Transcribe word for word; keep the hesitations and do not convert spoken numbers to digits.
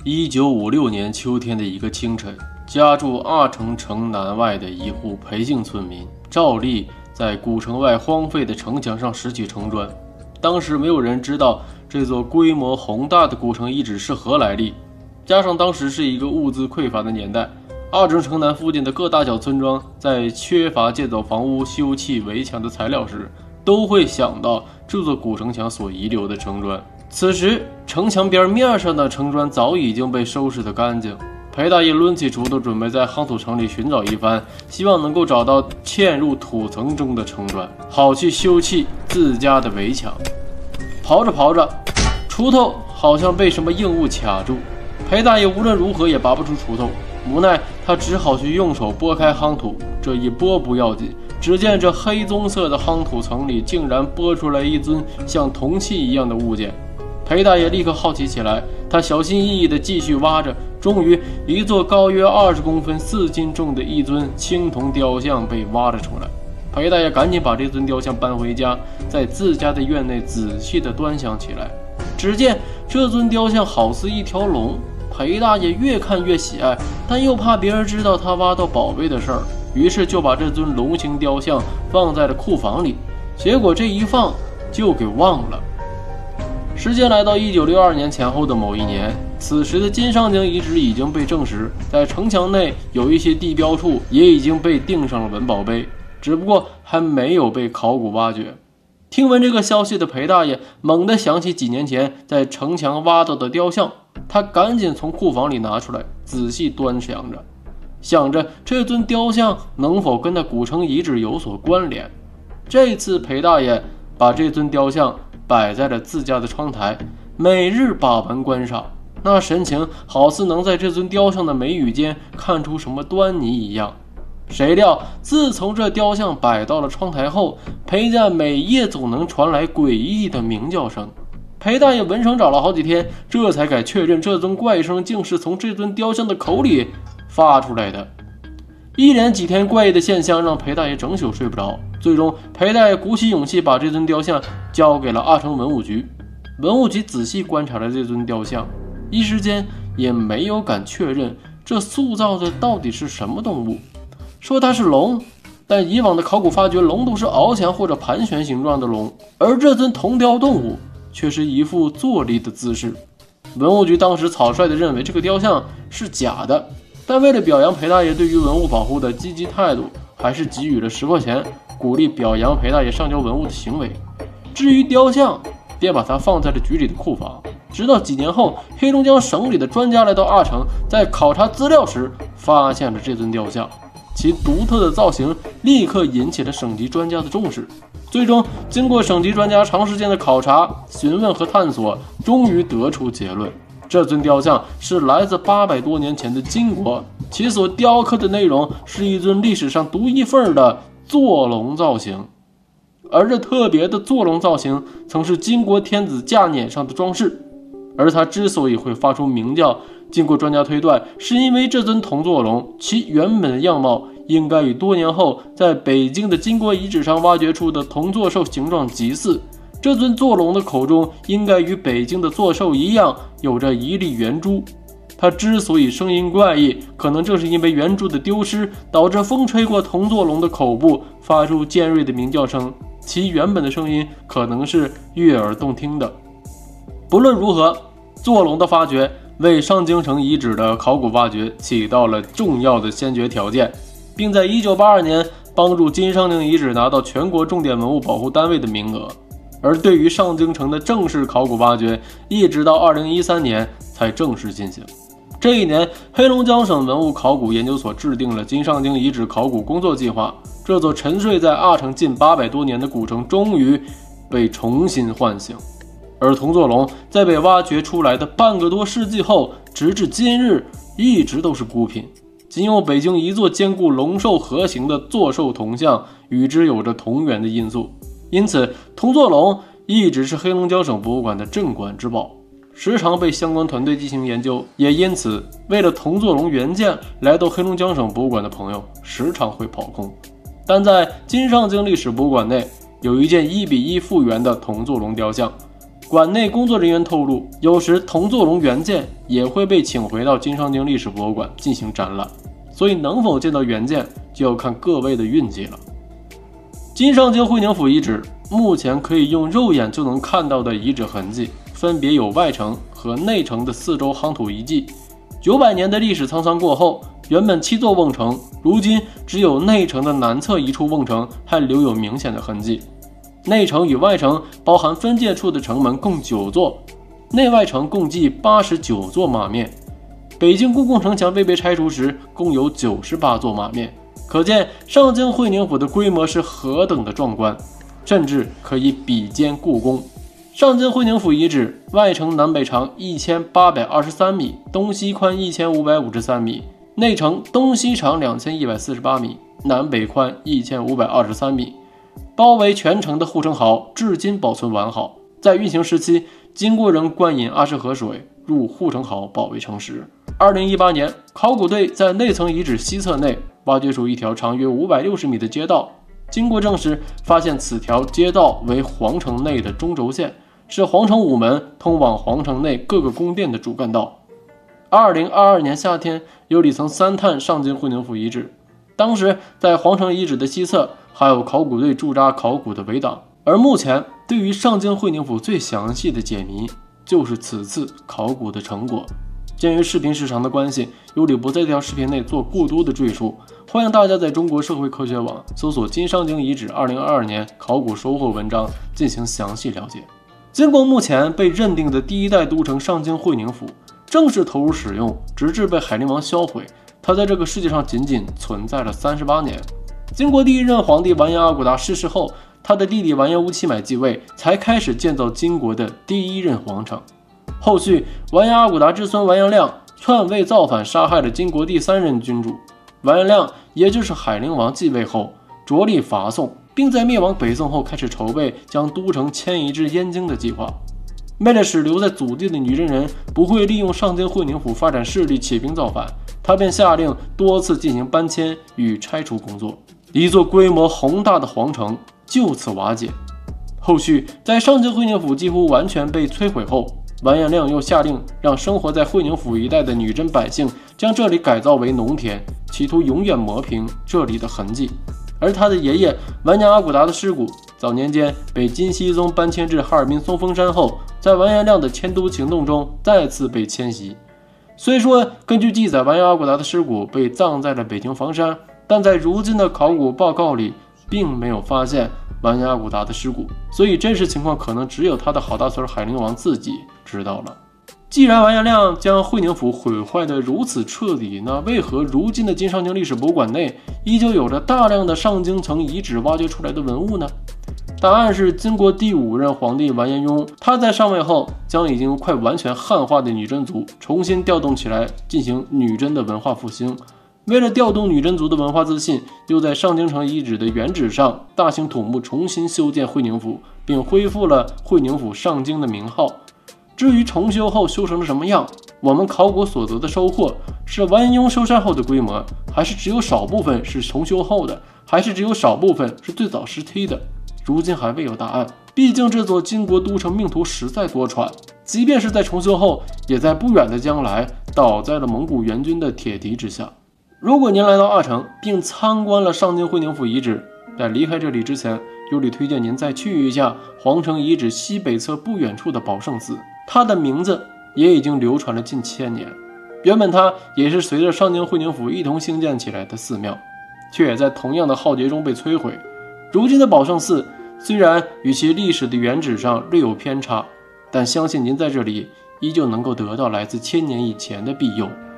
一九五六年秋天的一个清晨，家住阿城城南外的一户裴姓村民照例在古城外荒废的城墙上拾起城砖。当时没有人知道这座规模宏大的古城遗址是何来历，加上当时是一个物资匮乏的年代，阿城城南附近的各大小村庄在缺乏建造房屋、修葺围墙的材料时，都会想到这座古城墙所遗留的城砖。此时城墙边面上的城砖早已经被收拾得干净，裴大爷抡起锄头准备在夯土城里寻找一番，希望能够找到嵌入土层中的城砖，好去修葺自家的围墙。刨着刨着，锄头好像被什么硬物卡住，裴大爷无论如何也拔不出锄头，无奈他只好去用手拨开夯土。这一拨不要紧，只见这黑棕色的夯土层里竟然拨出来一尊像铜器一样的物件。裴大爷立刻好奇起来，他小心翼翼地继续挖着，终于一座高约二十公分、四斤重的一尊青铜雕像被挖了出来。裴大爷赶紧把这尊雕像搬回家，在自家的院内仔细地端详起来。只见这尊雕像好似一条龙，裴大爷越看越喜爱，但又怕别人知道他挖到宝贝的事儿，于是就把这尊龙形雕像放在了库房里。结果这一放就给忘了。时间来到一九六二年前后的某一年，此时的金上京遗址已经被证实，在城墙内有一些地标处也已经被钉上了文保碑，只不过还没有被考古挖掘。听闻这个消息的裴大爷猛地想起几年前在城墙挖到的雕像，他赶紧从库房里拿出来，仔细端详着，想着这尊雕像能否跟那古城遗址有所关联。这次裴大爷把这尊雕像摆在了自家的窗台，每日把玩观赏，那神情好似能在这尊雕像的眉宇间看出什么端倪一样。谁料自从这雕像摆到了窗台后，裴家每夜总能传来诡异的鸣叫声。裴大爷闻声找了好几天，这才敢确认这尊怪声竟是从这尊雕像的口里发出来的。一连几天怪异的现象让裴大爷整宿睡不着，最终裴大爷鼓起勇气把这尊雕像交给了阿城文物局。文物局仔细观察了这尊雕像，一时间也没有敢确认这塑造的到底是什么动物。说它是龙，但以往的考古发掘，龙都是翱翔或者盘旋形状的龙，而这尊铜雕动物却是一副坐立的姿势。文物局当时草率地认为这个雕像是假的，但为了表扬裴大爷对于文物保护的积极态度，还是给予了十块钱，鼓励表扬裴大爷上交文物的行为。至于雕像，便把它放在了局里的库房。直到几年后，黑龙江省里的专家来到阿城，在考察资料时发现了这尊雕像，其独特的造型立刻引起了省级专家的重视。最终经过省级专家长时间的考察、询问和探索，终于得出结论，这尊雕像是来自八百多年前的金国，其所雕刻的内容是一尊历史上独一份的坐龙造型。而这特别的坐龙造型曾是金国天子驾辇上的装饰，而它之所以会发出鸣叫，经过专家推断，是因为这尊铜坐龙其原本的样貌应该与多年后在北京的金国遗址上挖掘出的铜座兽形状极似。这尊坐龙的口中应该与北京的座兽一样，有着一粒圆珠。它之所以声音怪异，可能正是因为圆珠的丢失，导致风吹过铜座龙的口部，发出尖锐的鸣叫声，其原本的声音可能是悦耳动听的。不论如何，坐龙的发掘为上京城遗址的考古发掘起到了重要的先决条件，并在一九八二年帮助金上京遗址拿到全国重点文物保护单位的名额。而对于上京城的正式考古发掘，一直到二零一三年才正式进行。这一年，黑龙江省文物考古研究所制定了金上京遗址考古工作计划，这座沉睡在阿城近八百多年的古城终于被重新唤醒。而铜座龙在被挖掘出来的半个多世纪后，直至今日一直都是孤品，仅有北京一座兼顾龙兽合形的坐兽铜像与之有着同源的因素，因此铜座龙一直是黑龙江省博物馆的镇馆之宝，时常被相关团队进行研究。也因此，为了铜座龙原件来到黑龙江省博物馆的朋友时常会跑空。但在金上京历史博物馆内有一件一比一复原的铜座龙雕像， 馆内工作人员透露，有时铜座龙原件也会被请回到金上京历史博物馆进行展览，所以能否见到原件就要看各位的运气了。金上京会宁府遗址目前可以用肉眼就能看到的遗址痕迹，分别有外城和内城的四周夯土遗迹。九百年的历史沧桑过后，原本七座瓮城，如今只有内城的南侧一处瓮城还留有明显的痕迹。内城与外城包含分界处的城门共九座，内外城共计八十九座马面。北京故宫城墙未被拆除时，共有九十八座马面，可见上京会宁府的规模是何等的壮观，甚至可以比肩故宫。上京会宁府遗址外城南北长一千八百二十三米，东西宽一千五百五十三米，内城东西长两千一百四十八米，南北宽一千五百二十三米。包围全城的护城壕至今保存完好，在运行时期，金国人灌饮阿什河水入护城壕保卫城池。二零一八年，考古队在内层遗址西侧内挖掘出一条长约五百六十米的街道，经过证实，发现此条街道为皇城内的中轴线，是皇城午门通往皇城内各个宫殿的主干道。二零二二年夏天，有里曾三探上京会宁府遗址，当时在皇城遗址的西侧还有考古队驻扎考古的围挡。而目前对于上京会宁府最详细的解谜，就是此次考古的成果。鉴于视频时长的关系，有里不在这条视频内做过多的赘述，欢迎大家在中国社会科学网搜索金上京遗址二零二二年考古收获文章进行详细了解。经过目前被认定的第一代都城上京会宁府正式投入使用，直至被海陵王销毁，它在这个世界上仅仅存在了三十八年。经过第一任皇帝完颜阿骨达逝世后，他的弟弟完颜乌齐买继位，才开始建造金国的第一任皇城。后续完颜阿骨达之孙完颜亮篡位造反，杀害了金国第三任君主。完颜亮也就是海陵王继位后，着力伐宋，并在灭亡北宋后开始筹备将都城迁移至燕京的计划。为了使留在祖地的女真人不会利用上京会宁府发展势力起兵造反，他便下令多次进行搬迁与拆除工作，一座规模宏大的皇城就此瓦解。后续在上京会宁府几乎完全被摧毁后，完颜亮又下令让生活在会宁府一带的女真百姓将这里改造为农田，企图永远磨平这里的痕迹。而他的爷爷完颜阿骨达的尸骨早年间被金熙宗搬迁至哈尔滨松峰山后，在完颜亮的迁都行动中再次被迁徙。虽说根据记载完颜阿骨达的尸骨被葬在了北京房山，但在如今的考古报告里并没有发现完颜阿骨达的尸骨，所以真实情况可能只有他的好大孙海陵王自己知道了。既然完颜亮将会宁府毁坏得如此彻底，那为何如今的金上京历史博物馆内依旧有着大量的上京城遗址挖掘出来的文物呢？答案是金国第五任皇帝完颜雍，他在上位后将已经快完全汉化的女真族重新调动起来，进行女真的文化复兴。为了调动女真族的文化自信，又在上京城遗址的原址上大兴土木，重新修建会宁府，并恢复了会宁府上京的名号。至于重修后修成了什么样，我们考古所得的收获是完颜雍修缮后的规模，还是只有少部分是重修后的，还是只有少部分是最早时期的，如今还未有答案。毕竟这座金国都城命途实在多舛，即便是在重修后，也在不远的将来倒在了蒙古援军的铁蹄之下。如果您来到阿城并参观了上京会宁府遗址，在离开这里之前，有里推荐您再去一下皇城遗址西北侧不远处的宝圣寺，它的名字也已经流传了近千年。原本它也是随着上京会宁府一同兴建起来的寺庙，却也在同样的浩劫中被摧毁。如今的宝圣寺虽然与其历史的原址上略有偏差，但相信您在这里依旧能够得到来自千年以前的庇佑。